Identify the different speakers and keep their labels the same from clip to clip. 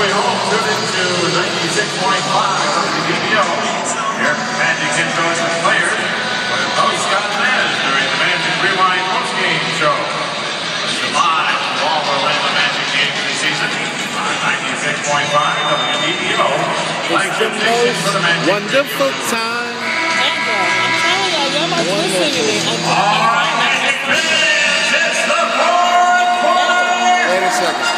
Speaker 1: way home, tune into 96.5 WDBO. Here, Magic introduces players with host Scott Nez during the Magic Rewind postgame show. Listen live to all Orlando Magic games this season on 96.5 WDBO. Flagship station for the Magic.
Speaker 2: Wonderful time.
Speaker 3: I'm telling y'all, y'all might be listening to me.
Speaker 1: All right, Magic fans, it's the fourth quarter.
Speaker 2: Wait a second.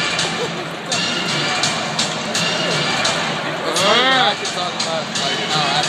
Speaker 4: Talking about like